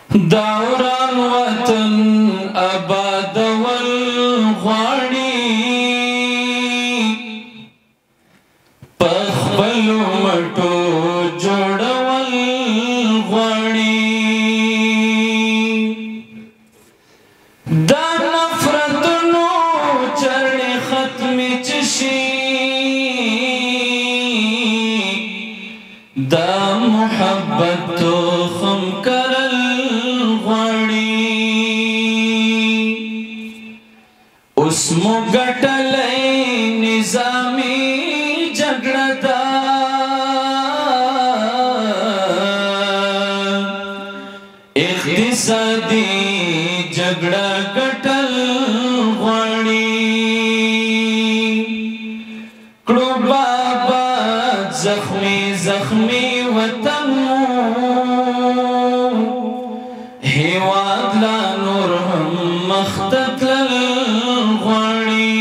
داوران وطن آباد والغواړي پخپلو مټو جوړول غواړي دا نفرتونو چرړې ختمې چې شي دا محبت تخم کرل غواړي اوس مو ګټلی نظامي جګړه ده اقتصادي جګړه ګټل غواړي کړو بابا زخمي زخمي وطن هیواد لا نور هم مخته تلل غواړي.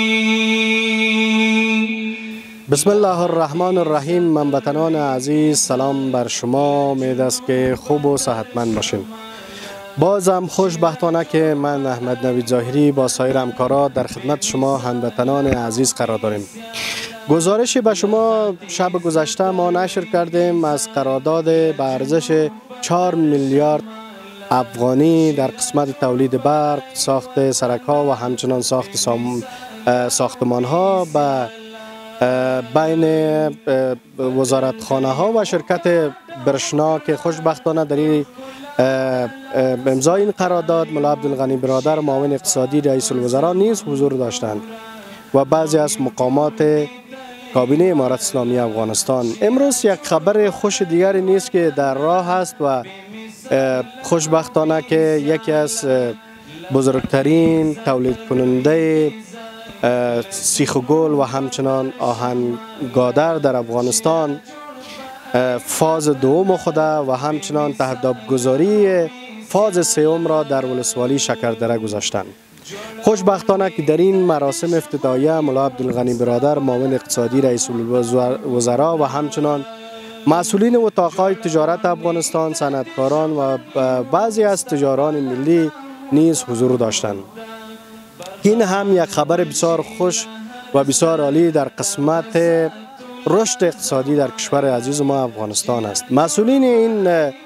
بسم الله الرحمن الرحیم. هموطنان عزیز سلام بر شما، امید است که خوب و صحتمند باشین. بازم خوشبختانه که من احمد نوید ظاهری با سایر همکاران در خدمت شما هموطنان عزیز قرار داریم. گزارشی به شما شب گذشته ما نشر کردیم از قرارداد به ارزش 4 میلیارد افغانی در قسمت تولید برق، ساخت سرک‌ها و همچنان ساخت ساختمان‌ها به بین وزارتخانه ها و شرکت برشنا که خوشبختانه در امضای این قرارداد ملا عبدالغنی برادر معاون اقتصادی رئیس الوزراء نیز حضور داشتند و بعضی از مقامات کابینه امارت اسلامی افغانستان. امروز یک خبر خوش دیگری نیست که در راه است و خوشبختانه که یکی از بزرگترین تولید کننده سیخ و گل و همچنان آهنگادر در افغانستان فاز دوم خود و همچنان تهدابگذاری فاز سوم را در ولسوالی شکردره گذاشتند. خوشبختانه که در این مراسم افتتاحیه ملا عبدالغنی برادر معاون اقتصادی رئیس الوزراء و همچنان مسئولین اتاقهای تجارت افغانستان، صنعتکاران و بعضی از تجاران ملی نیز حضور داشتند. این هم یک خبر بسیار خوش و بسیار عالی در قسمت رشد اقتصادی در کشور عزیز ما افغانستان است. مسئولین این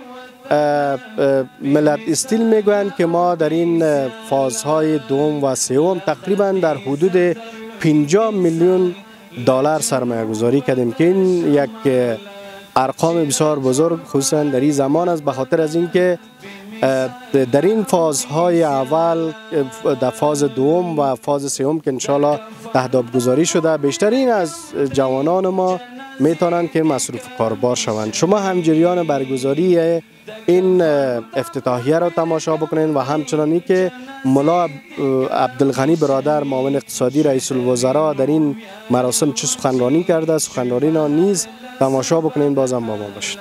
ملت استیل میگویند که ما در این فازهای دوم و سوم تقریبا در حدود 50 میلیون دلار سرمایه گذاری کردیم که این یک ارقام بسیار بزرگ خصوصا در این زمان است، به خاطر از اینکه در این فازهای اول در فاز دوم و فاز سوم که انشالله تهدابگذاری شده بیشترین از جوانان ما میتونند که مصروف کاربار شوند. شما هم جریان برگزاری این افتتاحیه را تماشا بکنین و همچنانی که ملا عبدالغنی برادر معاون اقتصادی رئیس الوزراء در این مراسم چه سخنرانی کرده، سخنرانی را نیز تماشا بکنین. بازم با ما باشید.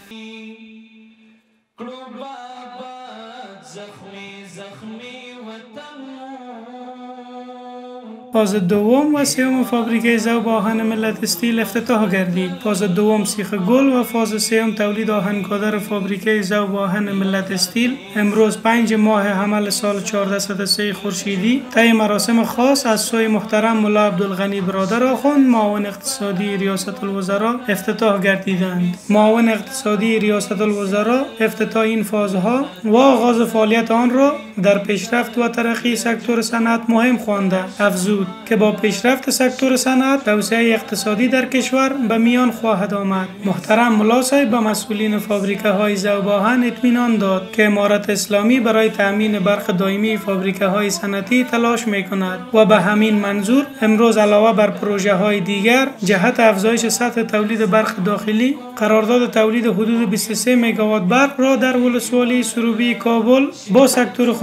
فاز دوم و سوم فابریکه ذوب آهن ملت استیل افتتاح گردید. فاز دوم سیخ گل و فاز سوم تولید آهنگادر فابریکه ذوب آهن ملت استیل امروز 5 ماه حمل سال 1403 خورشیدی طی مراسم خاص از سوی محترم ملا عبدالغنی برادر آخوند معاون اقتصادی ریاست الوزراء افتتاح گردیدند. معاون اقتصادی ریاست الوزراء افتتاح این فازها و آغاز فعالیت آن را در پیشرفت و ترقی سکتور صنعت مهم خوانده افزود که با پیشرفت سکتور صنعت توسعه اقتصادی در کشور به میان خواهد آمد. محترم ملا صاحب به مسئولین فابریکه های ذوب آهن اطمینان داد که امارت اسلامی برای تامین برق دائمی فابریکه های صنعتی تلاش می کند و به همین منظور امروز علاوه بر پروژه های دیگر جهت افزایش سطح تولید برق داخلی قرارداد تولید حدود 23 مگاوات برق را در ولسوالی سروبی کابل با سکتور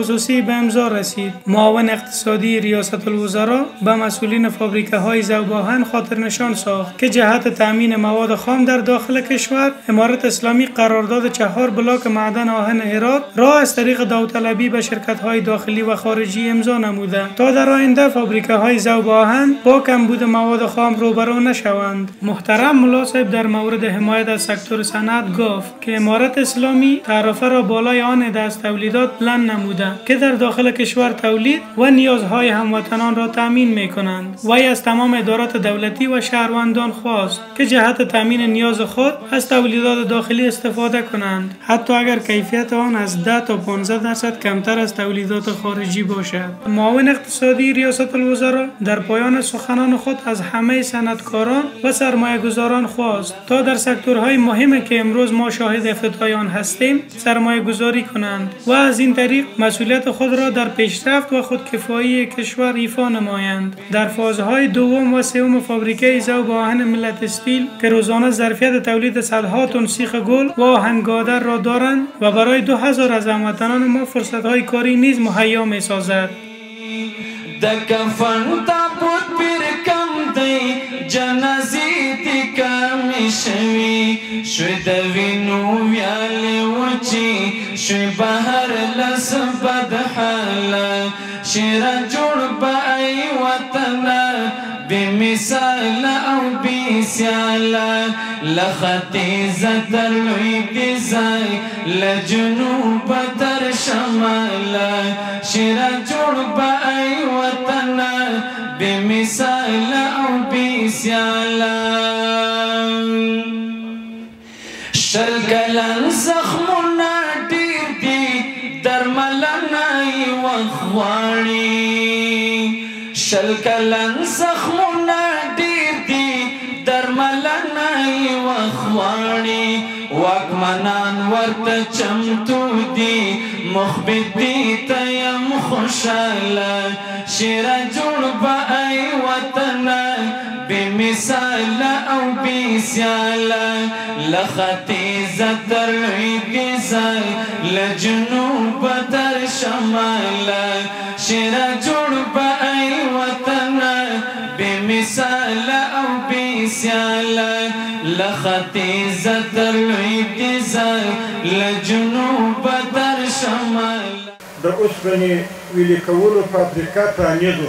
خصوصی به امضا رسید. معاون اقتصادی ریاست الوزراء به مسئولین فابریکه های ذوب آهن خاطر نشان ساخت که جهت تامین مواد خام در داخل کشور، امارت اسلامی قرارداد 4 بلاک معدن آهن هرات را از طریق داوطلبی به شرکت های داخلی و خارجی امضا نموده تا در آینده فابریکه های ذوب آهن با کمبود مواد خام روبرو نشوند. محترم ملا صاحب در مورد حمایت از سکتور صنعت گفت که امارت اسلامی تعرفه را بالای آن عده از تولیدات بلند نموده که در داخل کشور تولید و نیازهای هموطنان را تامین می کنند. وی از تمام ادارات دولتی و شهروندان خواست که جهت تامین نیاز خود از تولیدات داخلی استفاده کنند، حتی اگر کیفیت آن از 10 تا 15% کمتر از تولیدات خارجی باشد. معاون اقتصادی ریاست الوزراء در پایان سخنان خود از همه صنعتکاران و سرمایه‌گذاران خواست تا در سکتورهای مهمی که امروز ما شاهد افتتاح آن هستیم سرمایه گذاری کنند و از این طریق مسئولیت خود را در پیشرفت و خودکفایی کشور ایفا نمایند. در فازهای دوم و سوم فابریکه ذوب آهن ملت استیل که روزانه ظرفیت تولید صدها تن سیخ گل و آهنگادر را دارند و برای 2000 از هموطنان ما فرصت‌های کاری نیز مهیا می‌سازد. جنازې کمې شوي شوې د وینو ویالې وچې شوې بهر لس بد حاله شیره جوړ به ای وطنه بې مثاله او بې سیاله له ختیځه تر لویدیځ ځای له جنوبه تر شماله شیره جوړ به ای وطنه بې مثاله او بې سیاله شل کلن زخمونه ډېر دي درملنه یې وخت غواړي شل کلن زخمونه ډېر دي درملنه یې وخت غواړي واکمنان ورته چمتو دي مخبت دي ته یم خوشاله شیره جوړ به ای وطنه بې مثاله او بې سیاله له ختیځه تر لویدیځه له جنوبه تر شماله شیره جوړ به ای وطنه بې مثاله او بې سیاله له ختیځه تر لویدیځه له جنوبه تر شماله. د اوسپنې ویلې کولو فابریکه پرانیزو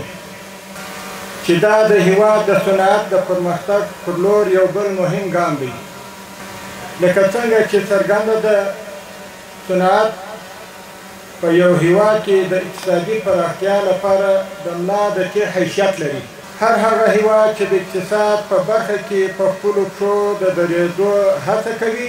چې دا د هېواد د صنعت د پرمختګ پر لور یو بل مهم ګام دی. لکه څنګه چې څرګنده ده صنعت په یو هېواد کې د اقتصادي پراختیا لپاره د ملا د تیر حیثیت لري. هر هغه هېواد چې د اقتصاد په برخه کې په خپلو پښو د درېدو هڅه کوي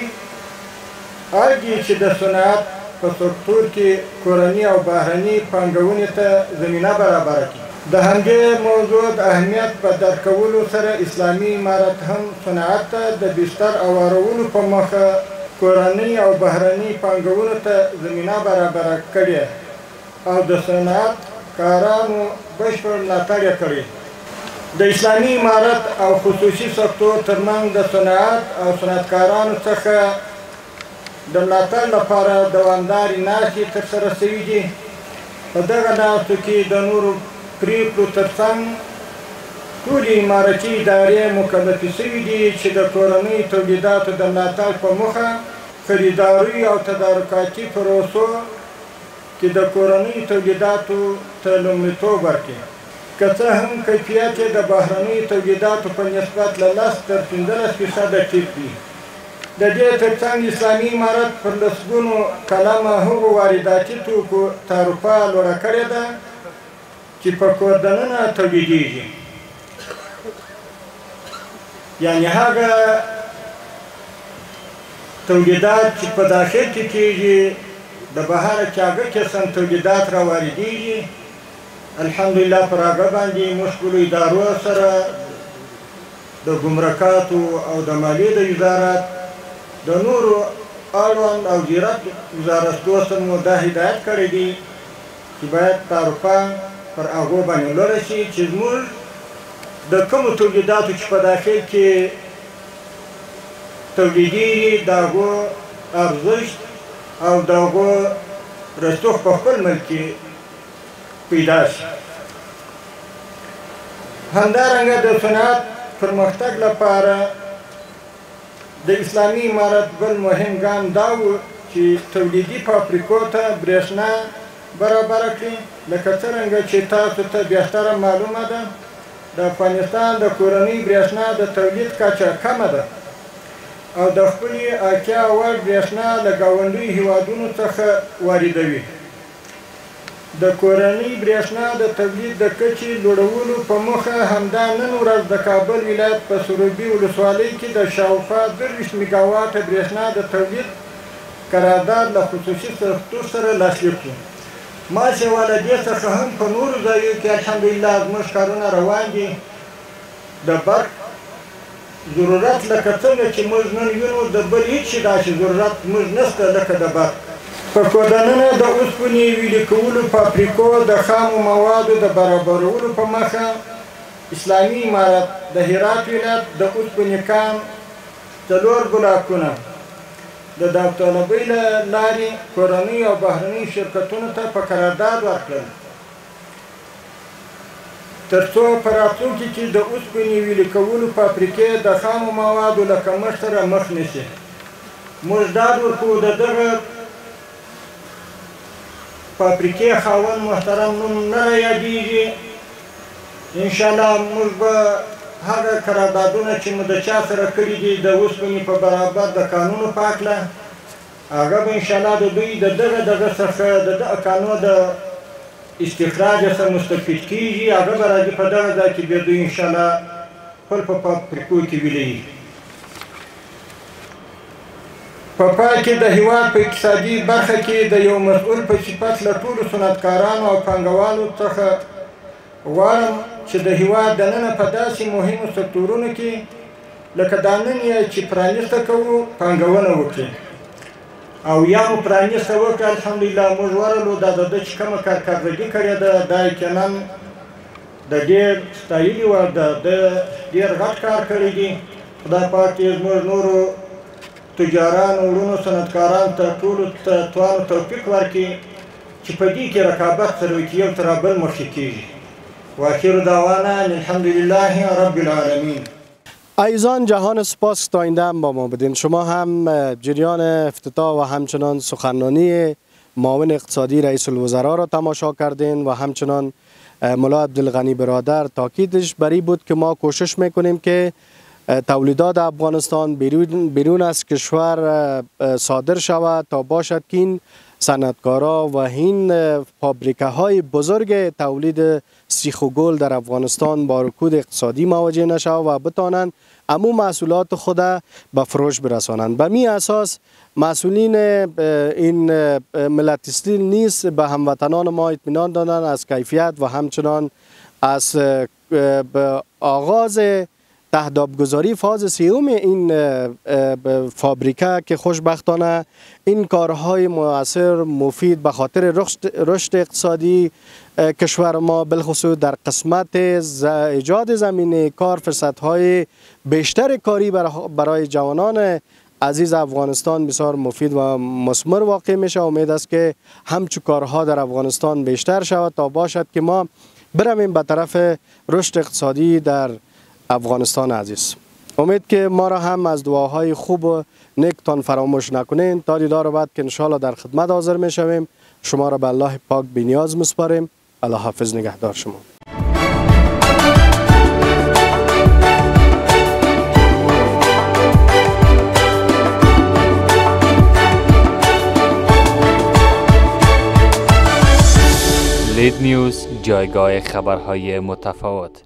اړ چې د صنعت په سکتور کې کورني او بهرني پانګونې ته زمینه برابره کړي. د همدې موضوع د اهمیت په درک کولو سره اسلامي امارت هم صنعت ته د بستر اوارولو په موخه کورني او بهرني پانګونو ته زمینه برابره کړې او د صنعت کارانو بشپړ ملاتړ یې کړی. د اسلامي امارت او خصوصي سکتور ترمنځ د صنعت او صنعتکارانو څخه د ملاتړ لپاره دوامدارې ناستې ترسره شوي دي. په دغه ناستو کې د نورو پریکړو ترڅنګ ټولې امارتي ادارې مکلفې شوي دي چې د کورنیو تولیداتو د ملاتړ په موخه خریداري او تدارکاتي پروسو کې د کورنیو تولیداتو ته لومړیتوب ورکړي. که څه هم کیفیت یې د بهرنیو تولیداتو په نسبت له 10 تر 15% ټیټ دی. د دې ترڅنګ اسلامي امارت پر لسګونو کلمه هغو وارداتي توکو تعرفه لوړه کړې ده چې په کور دننه تولیدېږي، یعنې هغه تولیدات چې په داخل کې کېږي د بهره چې هغه قسم تولیدات را واردېږي الحمدلله پر هغه باندې موږ خپلو ادارو سره د ګمرکاتو او د مالیې د وزارت د نورو اړوند او زیرت وزارتو سره مو دا هدایت کړی دی چې باید تعرفه پر هغو باندې لوړه شي چې زموږ د کومو تولیداتو چې په داخل کې تولیدېږي د هغو ارزښت او د هغو رسوخ په خپل ملک کې پیدا شي. همدارنګه د صنعت پرمختګ لپاره د اسلامي امارت بل مهم ګام دا و چې تولیدي فابریکو ته برېښنا برابره کړي. لکه څرنګه چې تاسو ته بهتره معلومه ده د افغانستان د کورنۍ برېښنا د تولید کچه کمه ده او د خپلې اړتیا وړ برېښنا له ګاونډیو هېوادونو څخه واردوي. د کورنۍ برېښنا د تولید د کچې لوړولو په موخه همدا نن ورځ د کابل ولایت په سروبي ولسوالۍ کې د شاوخوا 23 میګاواټه برېښنا د تولید قرارداد له خصوصي سکتور سره لاسلیک کړو. ماشاءالله له دې څخه هم په نورو ځایو کې الحمدلله زموږ کارونه روان دي. د برق ضرورت لکه څنګه چې موږ نن وینو د بل هېڅ شي داسې ضرورت موږ نشته لکه د برق. په کودننه د اوسپنې ویلې کولو فابریکو د خامو موادو د برابرولو په مخه اسلامي امارت د هرات ولایت د اوسپنې کان 4 بلاکونه د داوطلبۍ له لارې کورنۍ او بهرنیو شرکتونو ته په قرارداد ورکړل تر څو په راتلونکي کې د اوسپنې ویلې کولو فابریکې د خامو موادو له کمښت سره مخ نه شي. موږ ډاډ ورکوو د دغه فابریکې خاوند محترم نوم نه یادېږي. انشاءالله موږ به هغه قراردادونه چې مو د چا سره کړي دي د اوسپنې په برابر د کانونو په هکله هغه به انشاءالله د دوی د دغه څخه د کانونو د استخراج څخه مستفید کېږي. هغه به راځي په دغه ځای کې بیا دوی انشاءالله خپل په فابریکو کې ویلوي. په پای کې د هېواد په اقتصادي برخه کې د یو مسؤل په صفت له ټولو صنعتکارانو او پانګوالو څخه غواړم چې د هېواد دننه په داسې مهمو سکتورونو کې لکه دا نن یې چې پرانیسته کوو پانګونه وکړي او یا مو پرانیسته وکړه الحمدلله موږ ورغلو دا د ده چې کومه کارکردګي کړې ده دا یقینا د ډېر ستایلي وړ ده. د ډېر غټ کار کړی دي. خدای پاک دې زموږ نورو تجارانو وړونو صنعتکارانو ته ټولو ته توان توفیق ورکړي چې په دې کې رقابت سره وکړي یو تر بل مخکې کېږي. واخر دعوانا الحمدلله رب العالمین. عزیزان جهان سپاس تا آینده هم با ما بدین. شما هم جریان افتتاح و همچنان سخنرانی معاون اقتصادی رئیس الوزراء را تماشا کردین و همچنان ملا عبدالغنی برادر تاکیدش بر این بود که ما کوشش میکنیم که تولیدات افغانستان بیرون از کشور صادر شود تا باشد که این صنعتکارا و این فابریکه های بزرگ تولید سیخ و گل در افغانستان با رکود اقتصادی مواجه نشود و بتانند امو محصولات خود به فروش برسانند. به می اساس مسئولین این ملت استیل نیز به هموطنان ما اطمینان دادند از کیفیت و همچنان از آغاز تهدابگذاری فاز سیوم این فابریکه که خوشبختانه این کارهای مؤثر مفید به خاطر رشد اقتصادی کشور ما بالخصوص در قسمت ایجاد زمینه کار فرصت‌های بیشتر کاری برای جوانان عزیز افغانستان بسیار مفید و مثمر واقع میشه. امید است که همچون کارها در افغانستان بیشتر شود تا باشد که ما برویم به طرف رشد اقتصادی در افغانستان عزیز. امید که ما را هم از دعاهای خوب و نیکتان فراموش نکنین. تا دیدار بعد که انشاءالله در خدمت حاضر می شویم. شما را به الله پاک بی‌نیاز میسپاریم. الله حافظ، نگهدار شما. لید نیوز، جایگاه خبرهای متفاوت.